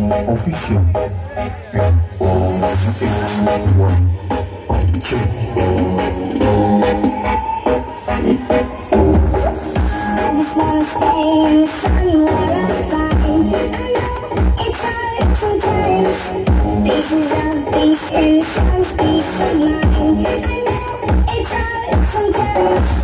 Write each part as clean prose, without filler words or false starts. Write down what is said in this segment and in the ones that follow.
Official and all is one I just wanna stay in the sun where I'm fine. I know it's hard sometimes. Pieces of peace and some peace of mind. I know it's hard sometimes.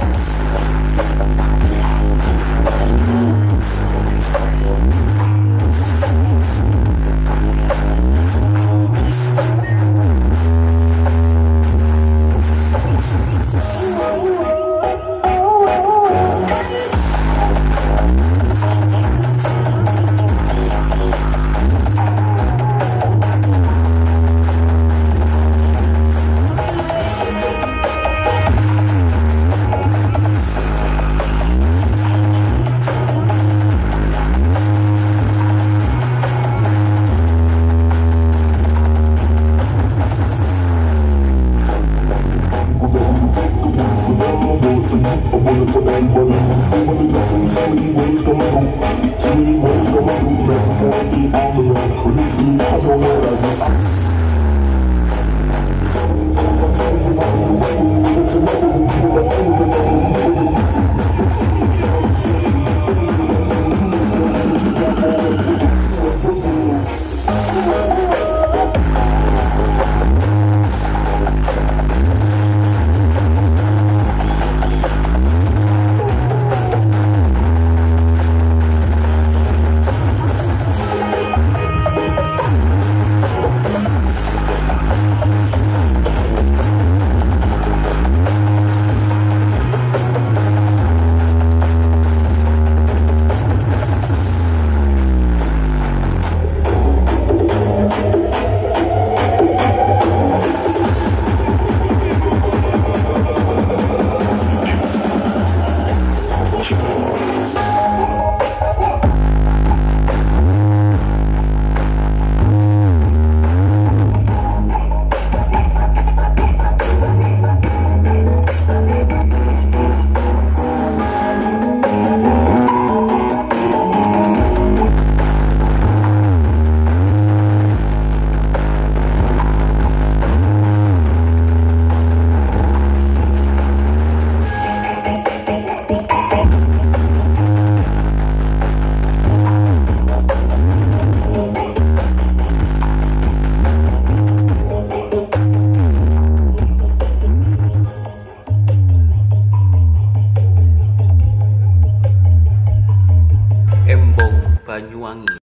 Embong Banyuwangi.